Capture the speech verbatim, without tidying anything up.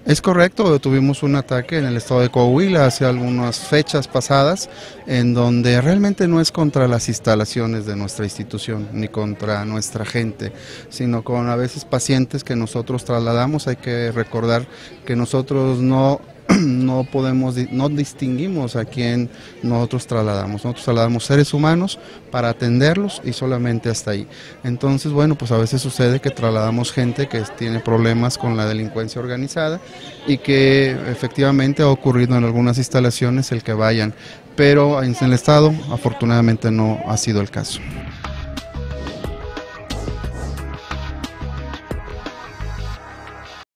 Es correcto, tuvimos un ataque en el estado de Coahuila hace algunas fechas pasadas, en donde realmente no es contra las instalaciones de nuestra institución, ni contra nuestra gente, sino con a veces pacientes que nosotros trasladamos. Hay que recordar que nosotros no no podemos, no distinguimos a quién nosotros trasladamos. Nosotros trasladamos seres humanos para atenderlos y solamente hasta ahí. Entonces, bueno, pues a veces sucede que trasladamos gente que tiene problemas con la delincuencia organizada y que efectivamente ha ocurrido en algunas instalaciones el que vayan, pero en el estado afortunadamente no ha sido el caso.